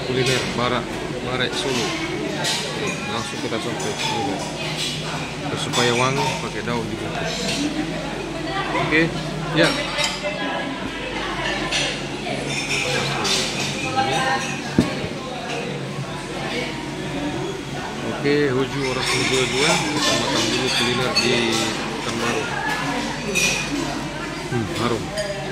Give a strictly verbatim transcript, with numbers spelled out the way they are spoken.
kuliner barat Barat Solo. Oke, langsung kita coba juga. Supaya wangi pakai daun dibungkus. Oke, ya. Oke, Huju orang dua dua. Kita makan dulu kuliner di Pekanbaru. Hmm, harum.